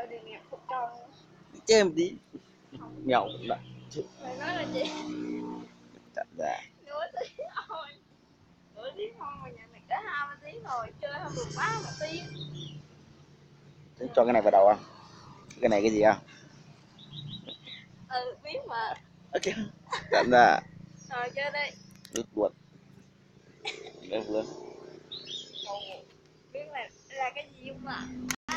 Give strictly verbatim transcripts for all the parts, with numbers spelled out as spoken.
Chơi em tí nhậu lại Mày nói là gì? chặn ra Nửa tiếng thôi. Nửa tiếng thôi mà nhà mày cả hai ba tiếng rồi, chơi không được quá một tiếng. thế cho cái này vào đầu không? Cái này cái gì không? Ừ, biết mà. Ok chặn ra Rồi chơi đi. đứt ruột lớn lớn Biết là là cái gì không ạ?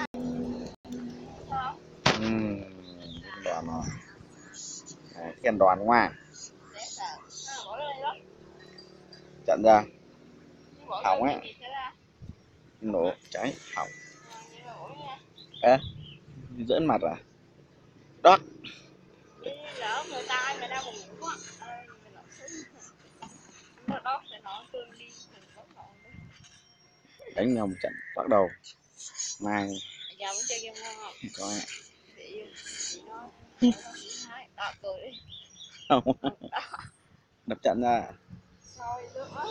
Sao? ừm đoàn rồi à, khen đoàn đúng không ạ? Để sợ. À, bỏ lên đây đó. Chặn ra Bỏ hỏng lên á gì sẽ ra? nổ cháy hỏng À, vậy là bỏ nha. ê dẫn mặt à đó Chứ lỡ người ta ai mà đau bụng quá. Ơi, mày lộn xuống. Nó đó sẽ nọ tương đi cùng có ngọn đi. đánh nhau một trận bắt đầu mai Giờ muốn chơi game ngon không? có ạ Chị chị nói hai đó cười đi. không Đó. đập trận ra Thôi được đó.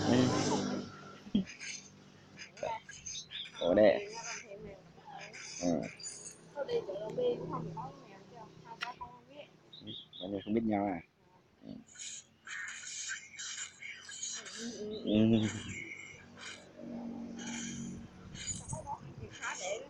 ủa đây ừ. Thôi đi tụi nó đi cũng không nói mèo chứ hai ba không biết. Mọi người không biết nhau à ừ. Ừ. Khá để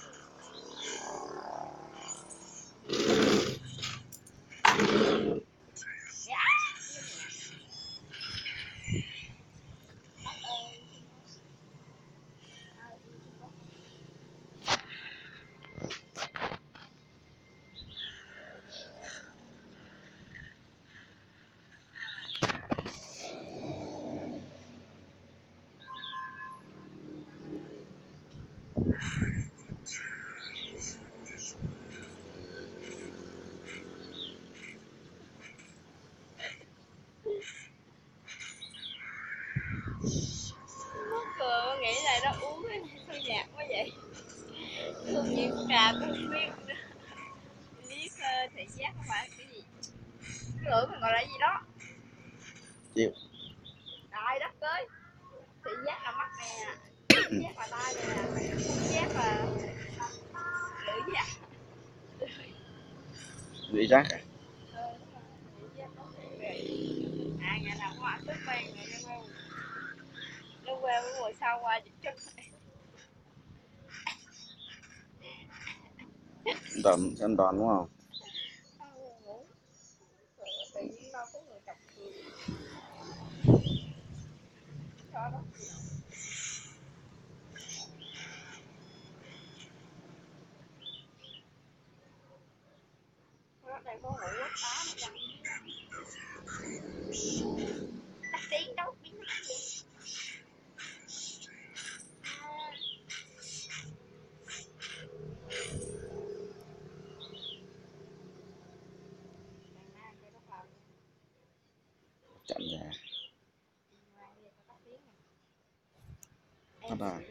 mắc cười nghĩ là nó uống cái này sao nhạt quá vậy. Hương vị của trà cũng không biết nữa. Liếc uh, thị giác không phải cái gì. Cái lưỡi mình gọi là gì đó. chịu Trời đất ơi. Thị giác là mắt nè. Thị giác là tai nè. Thị giác là lưỡi gì à? lưỡi rác à Ờ, đúng rồi. Thị giác có à, nhà nào có ăn tức quen rồi nó quen. Nó quen với ngồi sau qua chụp chân. đoàn xem đoàn đúng không Tự nhiên đâu có người chọc cười. Cho đó. Nó đây có ngủ quá tá mà chẳng. Tắt tiếng đâu biết nói gì. chặn ra bắt đầu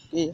kia.